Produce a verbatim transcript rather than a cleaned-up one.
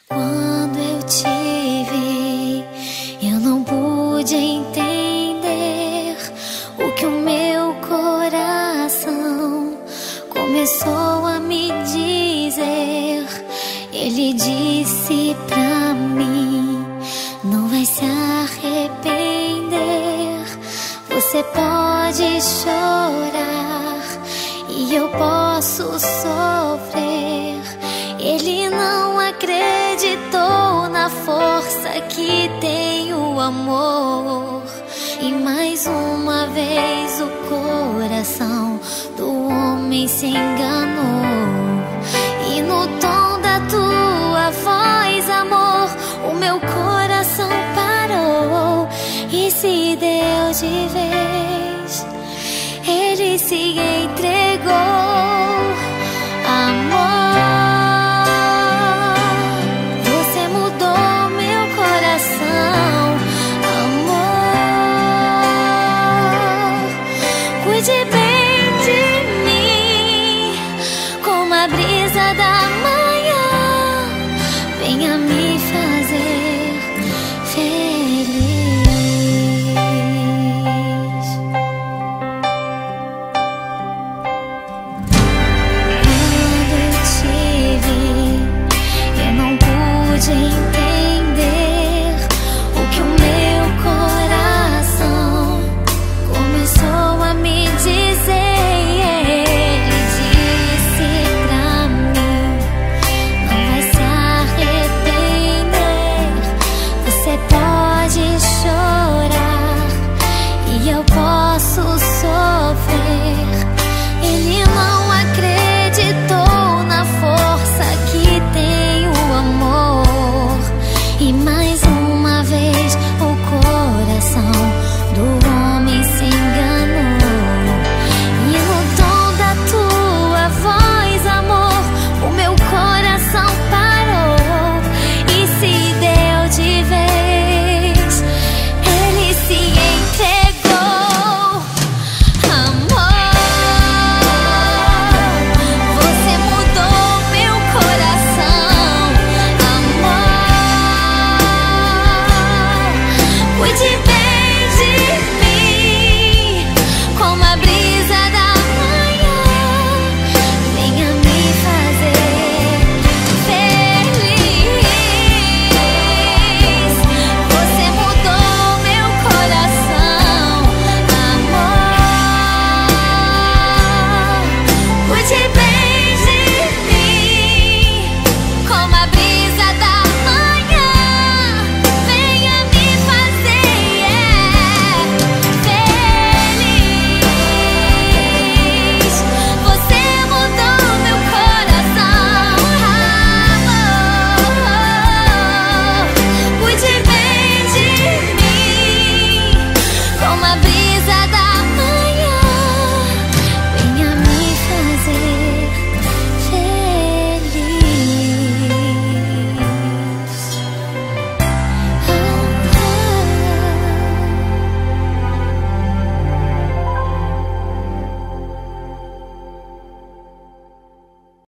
Quando eu te vi, eu não pude entender o que o meu coração começou a me dizer. Ele disse pra mim: não vai se arrepender. Você pode chorar e eu posso sofrer. Ele não acreditou na força que tem o amor. E mais uma vez o coração do homem se enganou. E no tom da tua voz, amor, o meu coração parou e se deu de vez. Ele se entregou.